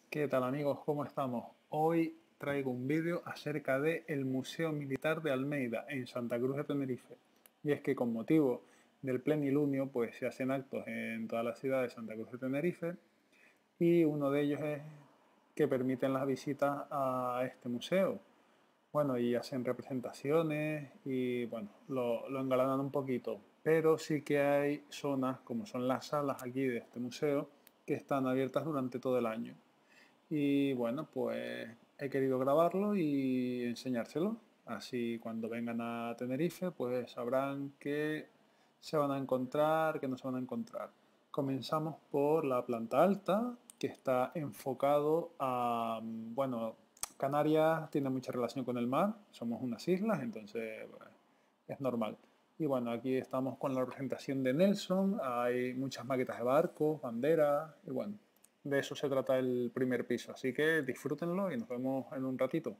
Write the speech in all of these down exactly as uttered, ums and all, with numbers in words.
¿Qué tal amigos? ¿Cómo estamos? Hoy traigo un vídeo acerca del Museo Militar de Almeida en Santa Cruz de Tenerife. Y es que con motivo del plenilunio pues se hacen actos en toda la ciudad de Santa Cruz de Tenerife y uno de ellos es que permiten las visitas a este museo. Bueno, y hacen representaciones y bueno, lo, lo engalanan un poquito. Pero sí que hay zonas, como son las salas aquí de este museo, que están abiertas durante todo el año. Y bueno, pues he querido grabarlo y enseñárselo. Así cuando vengan a Tenerife, pues sabrán qué se van a encontrar, qué no se van a encontrar. Comenzamos por la planta alta, que está enfocado a, bueno, Canarias tiene mucha relación con el mar, somos unas islas, entonces bueno, es normal. Y bueno, aquí estamos con la representación de Nelson, hay muchas maquetas de barcos, banderas, y bueno, de eso se trata el primer piso. Así que disfrútenlo y nos vemos en un ratito.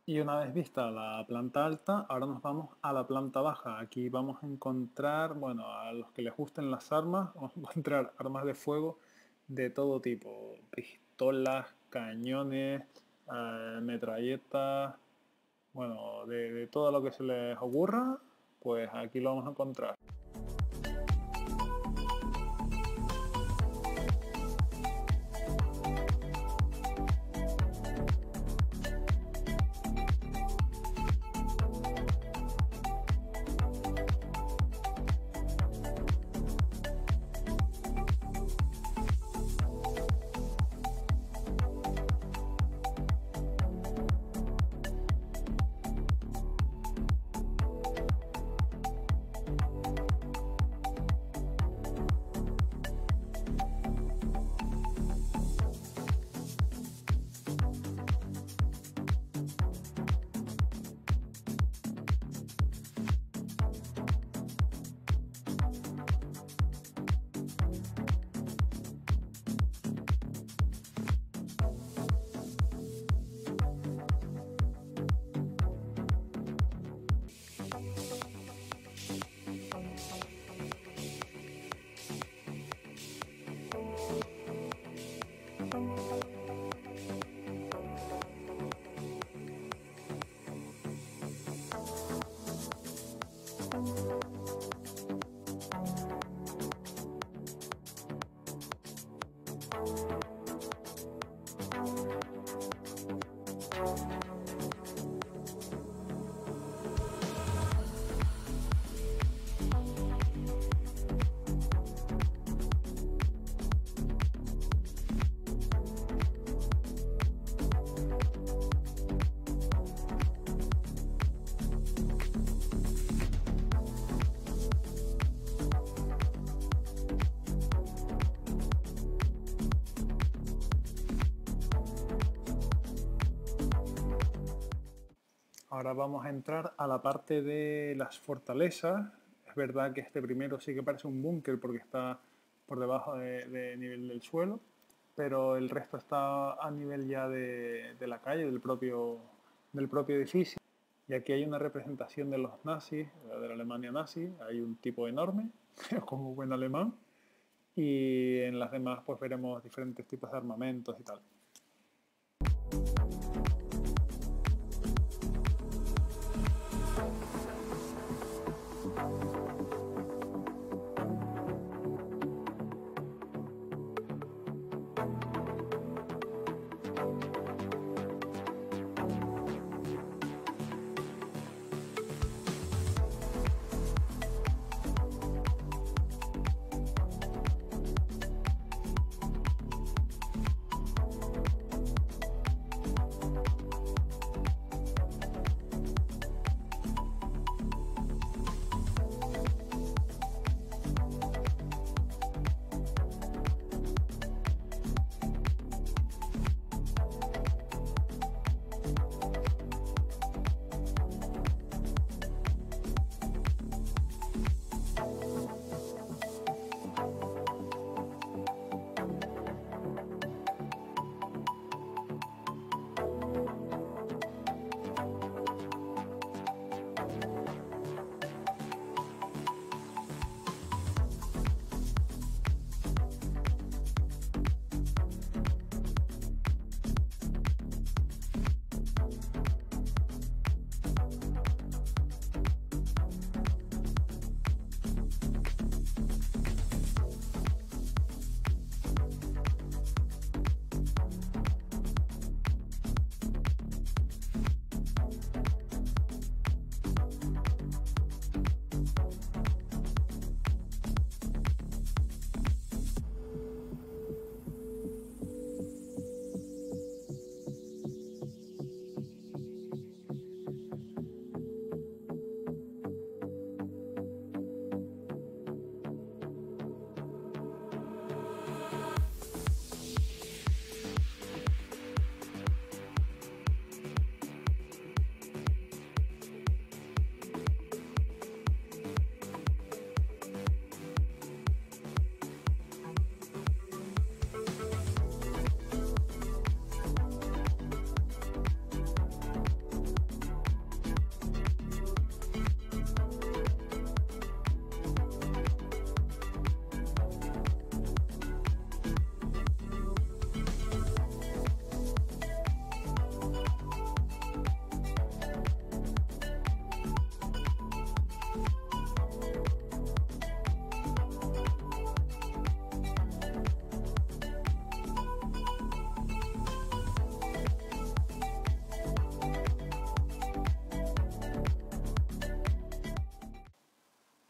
Y una vez vista la planta alta, ahora nos vamos a la planta baja. Aquí vamos a encontrar, bueno, a los que les gusten las armas, vamos a encontrar armas de fuego de todo tipo. Pistolas, cañones, eh, metralletas, bueno, de, de todo lo que se les ocurra, pues aquí lo vamos a encontrar. Ahora vamos a entrar a la parte de las fortalezas. Es verdad que este primero sí que parece un búnker porque está por debajo de, de nivel del suelo, pero el resto está a nivel ya de, de la calle, del propio, del propio edificio. Y aquí hay una representación de los nazis, de la Alemania nazi. Hay un tipo enorme, como buen alemán. Y en las demás pues veremos diferentes tipos de armamentos y tal.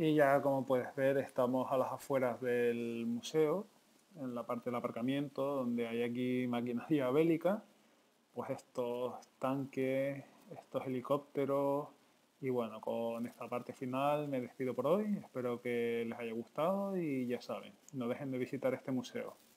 Y ya como puedes ver estamos a las afueras del museo, en la parte del aparcamiento, donde hay aquí maquinaria bélica, pues estos tanques, estos helicópteros. Y bueno, con esta parte final me despido por hoy, espero que les haya gustado y ya saben, no dejen de visitar este museo.